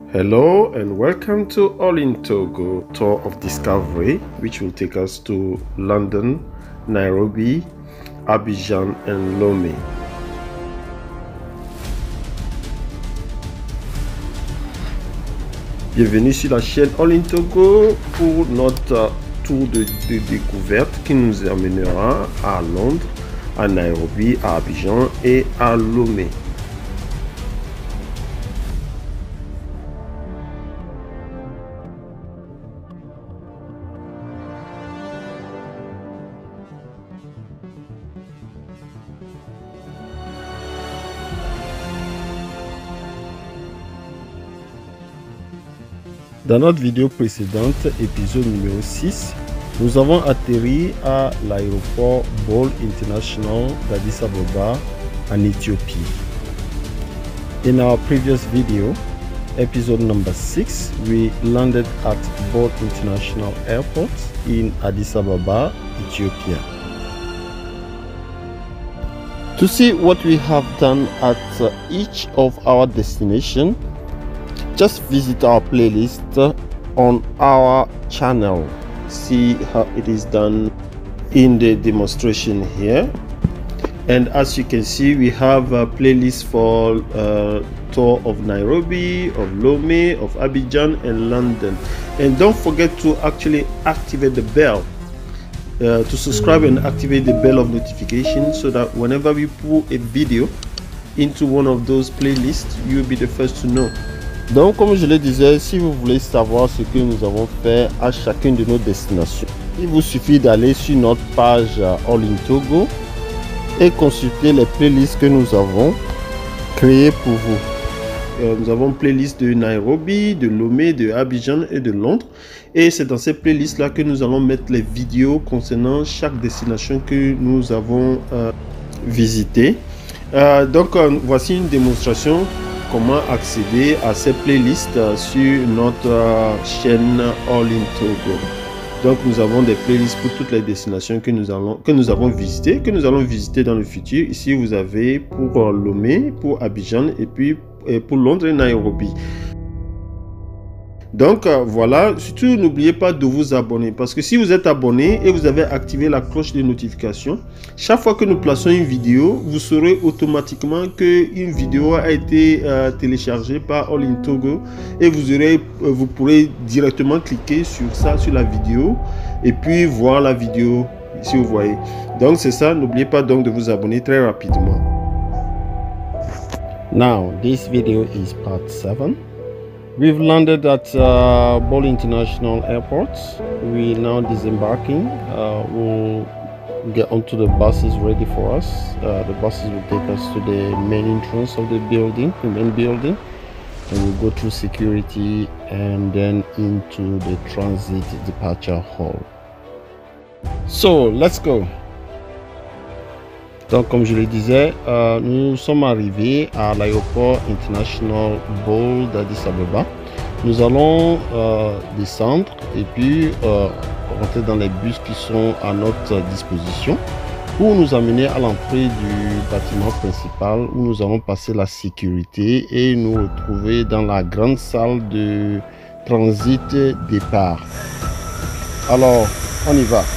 Hello and welcome to All in Togo Tour of Discovery, which will take us to London, Nairobi, Abidjan and Lomé. Bienvenue sur la chaîne All in Togo pour notre tour de découverte qui nous amènera à Londres, à Nairobi, à Abidjan et à Lomé. Dans notre vidéo précédente, épisode numéro 6, nous avons atterri à l'aéroport Bole International d'Addis Ababa en Éthiopie. In our previous video, episode number 6, we landed at Bole International Airport in Addis Ababa, Ethiopia. To see what we have done at each of our destinations, just visit our playlist on our channel. See how it is done in the demonstration here. And as you can see, we have a playlist for tour of Nairobi, of Lomé, of Abidjan and London. And don't forget to actually activate the bell to subscribe and activate the bell of notification so that whenever we put a video into one of those playlists, you'll be the first to know. Donc comme je le disais, si vous voulez savoir ce que nous avons fait à chacune de nos destinations, il vous suffit d'aller sur notre page All in Togo et consulter les playlists que nous avons créées pour vous. Nous avons une playlist de Nairobi, de Lomé, de Abidjan et de Londres. Et c'est dans ces playlists là que nous allons mettre les vidéos concernant chaque destination que nous avons visité. Donc voici une démonstration comment accéder à ces playlists sur notre chaîne All in Togo. Donc nous avons des playlists pour toutes les destinations que nous avons visitées, que nous allons visiter dans le futur. Ici vous avez pour Lomé, pour Abidjan et puis pour Londres et Nairobi. Donc voilà, surtout n'oubliez pas de vous abonner parce que si vous êtes abonné et vous avez activé la cloche de notification, chaque fois que nous plaçons une vidéo, vous saurez automatiquement qu'une vidéo a été téléchargée par All in Togo et vous pourrez directement cliquer sur ça, sur la vidéo et puis voir la vidéo si vous voyez. Donc c'est ça, n'oubliez pas donc de vous abonner très rapidement. Now this video is part 7. We've landed at Bole International Airport. We're now disembarking. We'll get onto the buses ready for us. The buses will take us to the main entrance of the building, the main building, and we'll go through security and then into the transit departure hall. So let's go. Donc comme je le disais, nous sommes arrivés à l'aéroport international Bole d'Addis Ababa. Nous allons descendre et puis rentrer dans les bus qui sont à notre disposition pour nous amener à l'entrée du bâtiment principal où nous allons passer la sécurité et nous retrouver dans la grande salle de transit départ. Alors, on y va.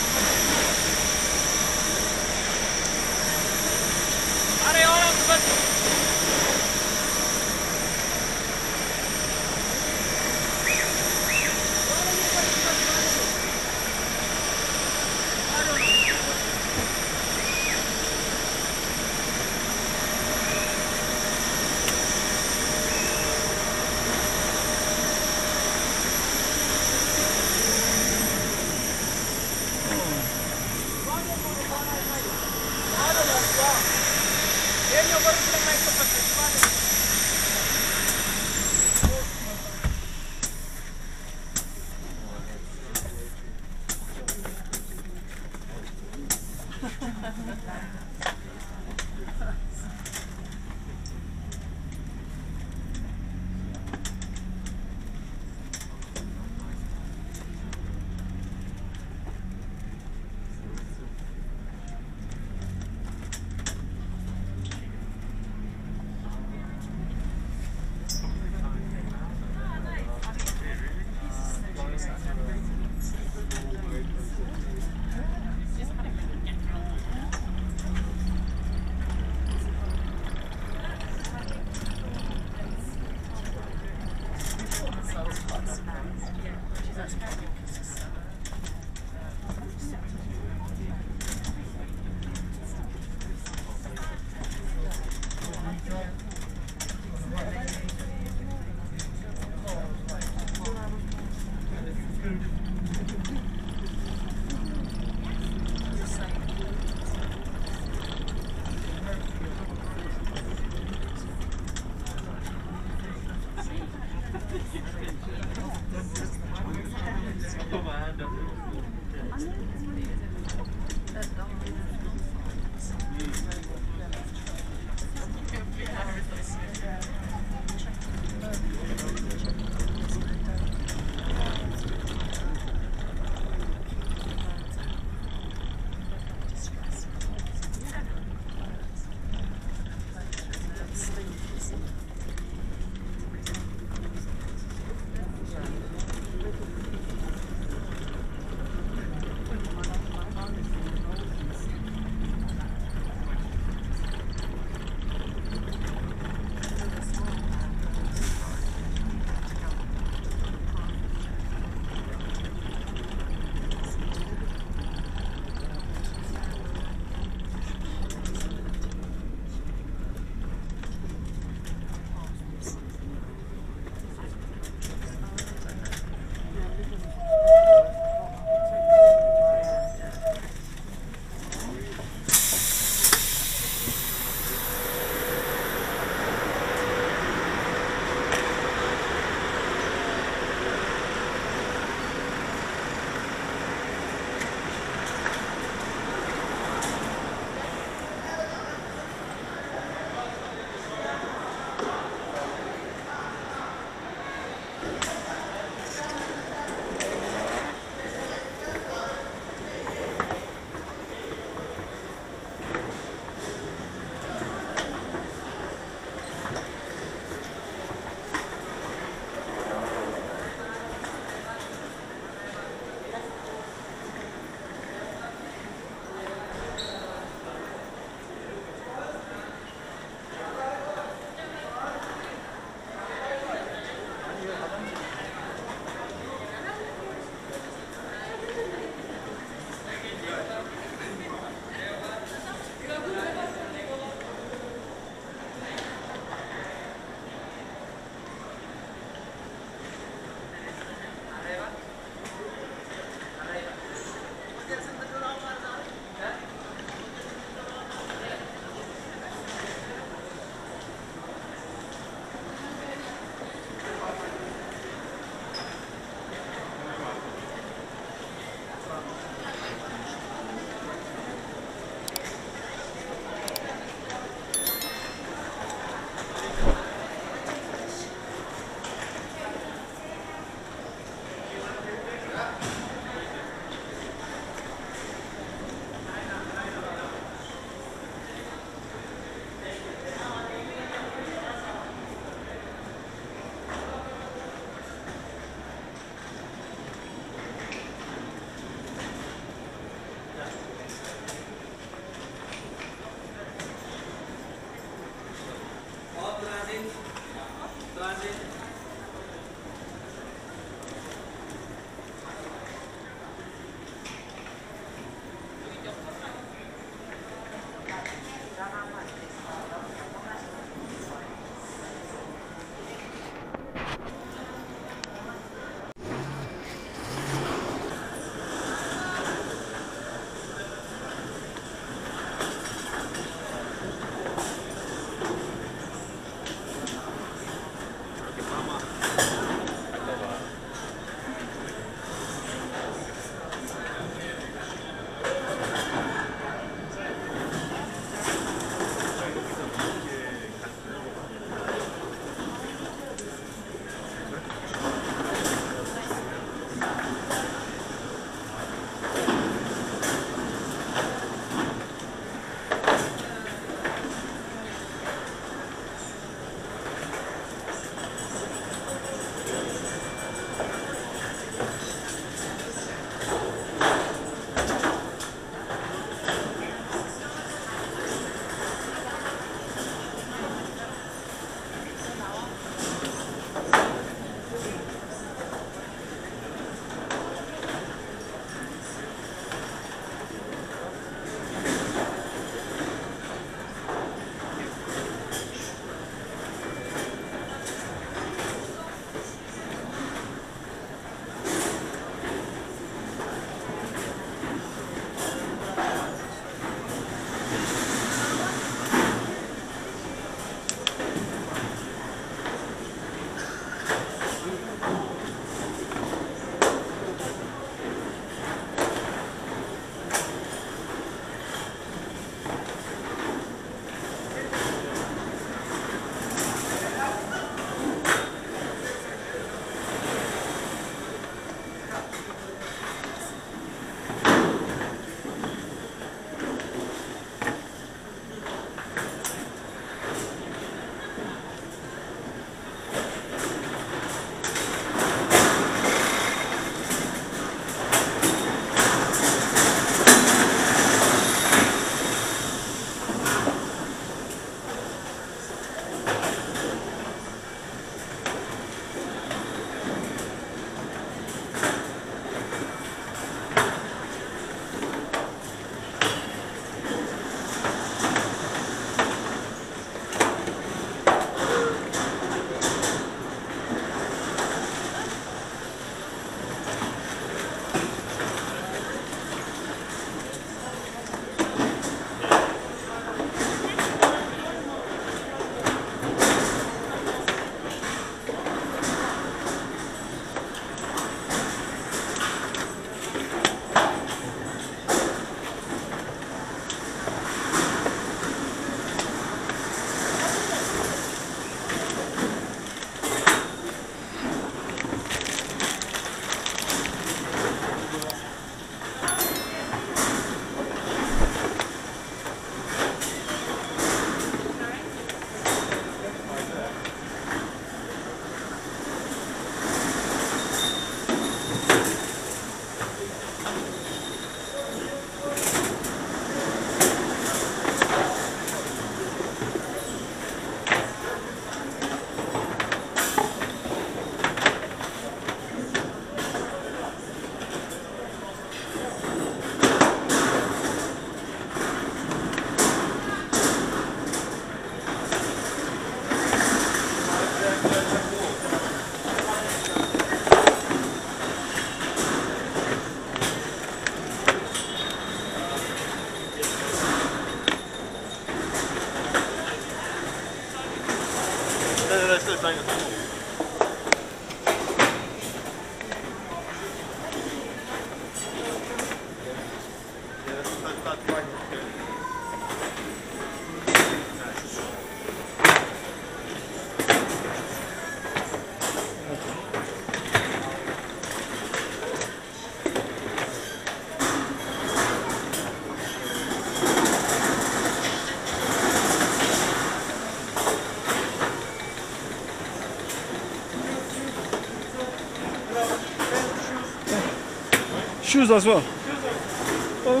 Shoes as well. Oh.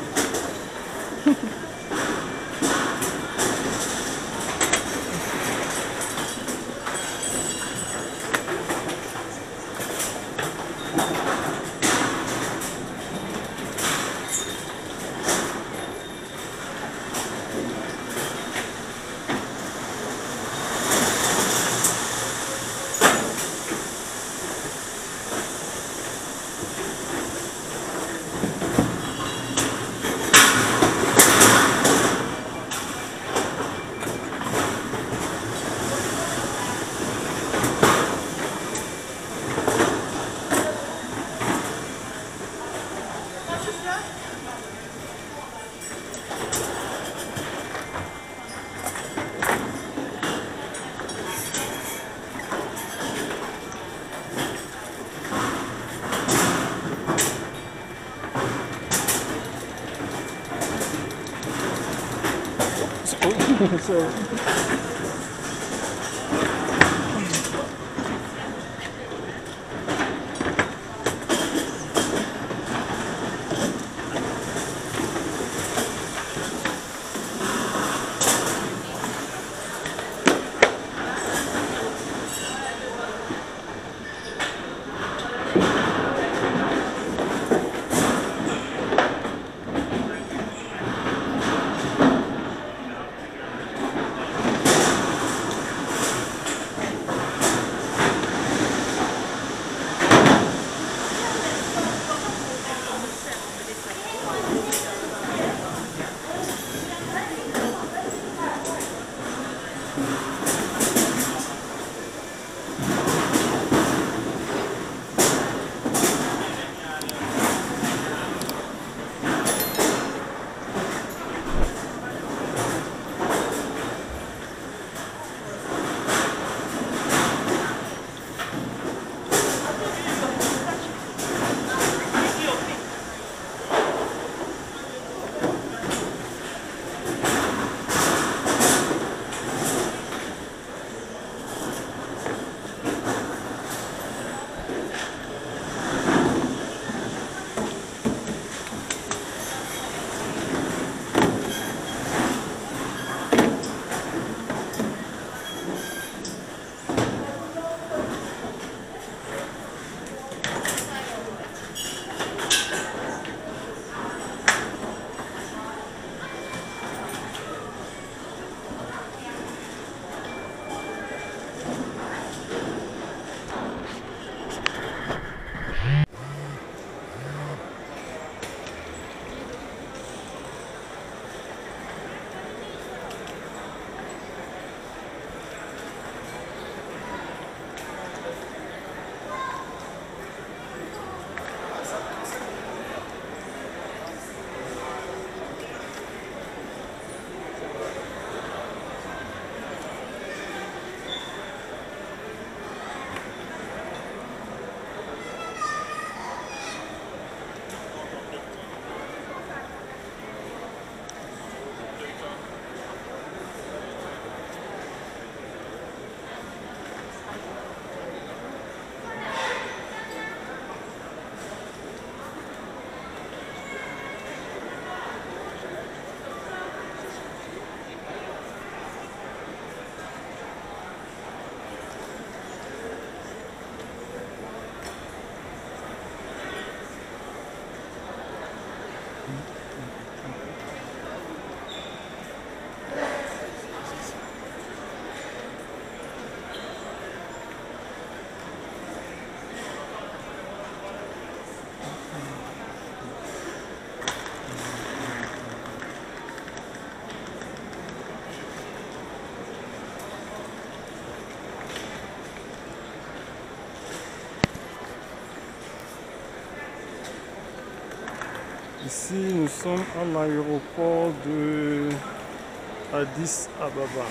So Ici, nous sommes à l'aéroport de Addis Ababa.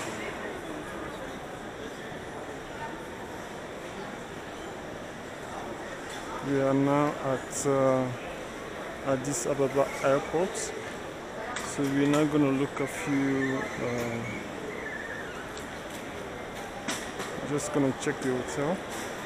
We are now at Addis Ababa airport. So we're now going to look a few, just going to check the hotel.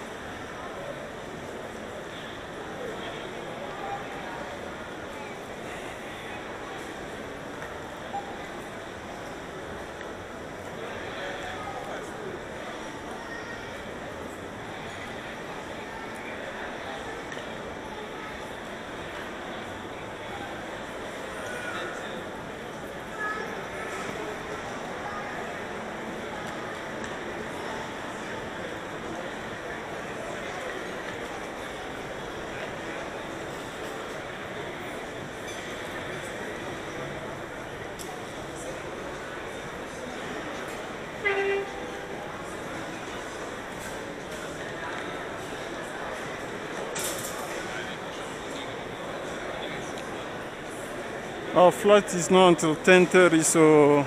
Our flight is not until 10:30, so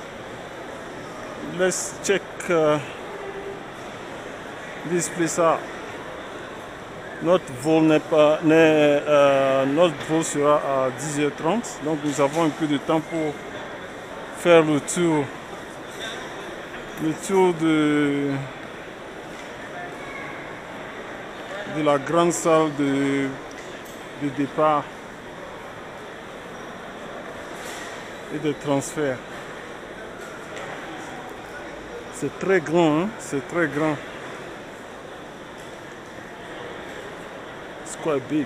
let's check this place out. Notre vol sera à 10h30, donc nous avons un peu de temps pour faire le tour de la grande salle de départ et de transfert. C'est très grand, hein? C'est très grand. It's quite big.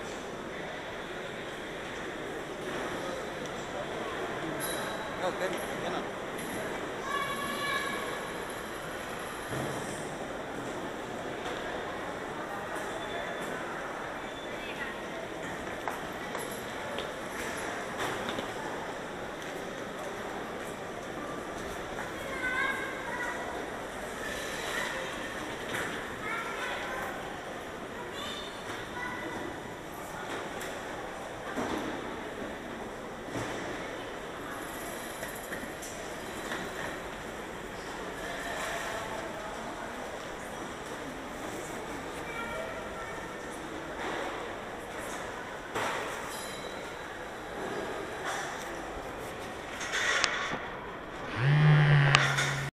Okay.